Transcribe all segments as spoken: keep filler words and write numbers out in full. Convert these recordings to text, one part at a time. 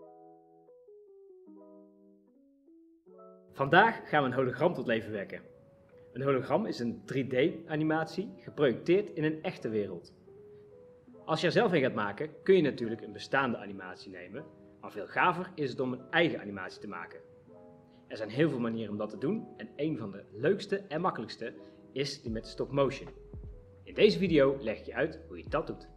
Vandaag gaan we een hologram tot leven wekken. Een hologram is een drie D animatie geprojecteerd in een echte wereld. Als je er zelf een gaat maken, kun je natuurlijk een bestaande animatie nemen, maar veel gaver is het om een eigen animatie te maken. Er zijn heel veel manieren om dat te doen en een van de leukste en makkelijkste is die met stop motion. In deze video leg ik je uit hoe je dat doet.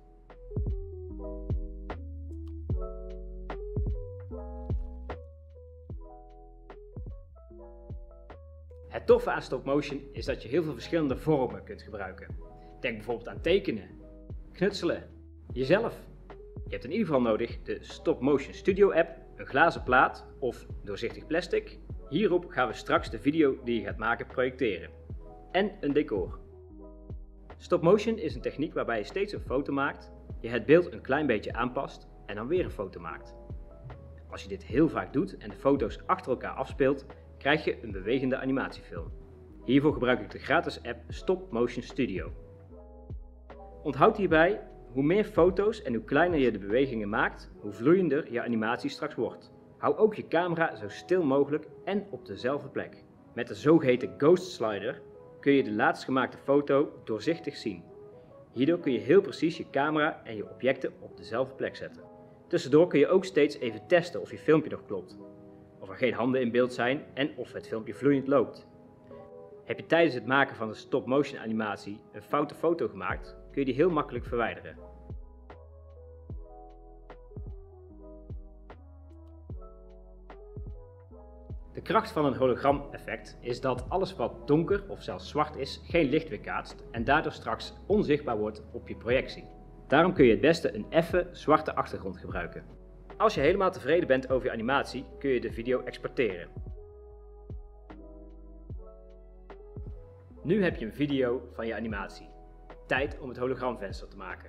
Het toffe aan stop motion is dat je heel veel verschillende vormen kunt gebruiken. Denk bijvoorbeeld aan tekenen, knutselen, jezelf. Je hebt in ieder geval nodig de Stop Motion Studio app, een glazen plaat of doorzichtig plastic. Hierop gaan we straks de video die je gaat maken projecteren. En een decor. Stop motion is een techniek waarbij je steeds een foto maakt, je het beeld een klein beetje aanpast en dan weer een foto maakt. Als je dit heel vaak doet en de foto's achter elkaar afspeelt, krijg je een bewegende animatiefilm. Hiervoor gebruik ik de gratis app Stop Motion Studio. Onthoud hierbij, hoe meer foto's en hoe kleiner je de bewegingen maakt, hoe vloeiender je animatie straks wordt. Hou ook je camera zo stil mogelijk en op dezelfde plek. Met de zogeheten Ghost Slider kun je de laatst gemaakte foto doorzichtig zien. Hierdoor kun je heel precies je camera en je objecten op dezelfde plek zetten. Tussendoor kun je ook steeds even testen of je filmpje nog klopt, of er geen handen in beeld zijn en of het filmpje vloeiend loopt. Heb je tijdens het maken van de stop-motion animatie een foute foto gemaakt, kun je die heel makkelijk verwijderen. De kracht van een hologram-effect is dat alles wat donker of zelfs zwart is, geen licht weerkaatst en daardoor straks onzichtbaar wordt op je projectie. Daarom kun je het beste een effe zwarte achtergrond gebruiken. Als je helemaal tevreden bent over je animatie, kun je de video exporteren. Nu heb je een video van je animatie. Tijd om het hologramvenster te maken.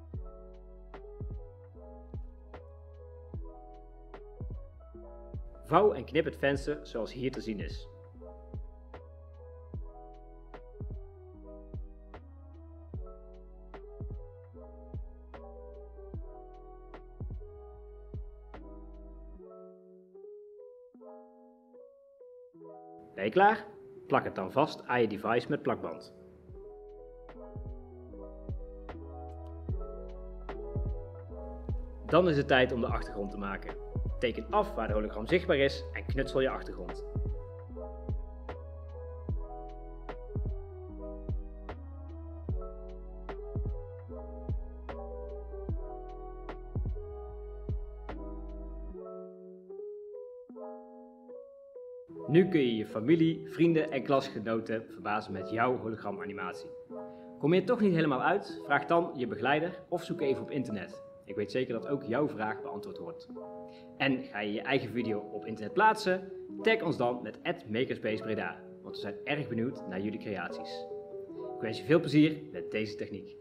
Vouw en knip het venster zoals hier te zien is. Ben je klaar? Plak het dan vast aan je device met plakband. Dan is het tijd om de achtergrond te maken. Teken af waar de hologram zichtbaar is en knutsel je achtergrond. Nu kun je je familie, vrienden en klasgenoten verbazen met jouw hologramanimatie. Kom je er toch niet helemaal uit? Vraag dan je begeleider of zoek even op internet. Ik weet zeker dat ook jouw vraag beantwoord wordt. En ga je je eigen video op internet plaatsen? Tag ons dan met at makerspacebreda, want we zijn erg benieuwd naar jullie creaties. Ik wens je veel plezier met deze techniek.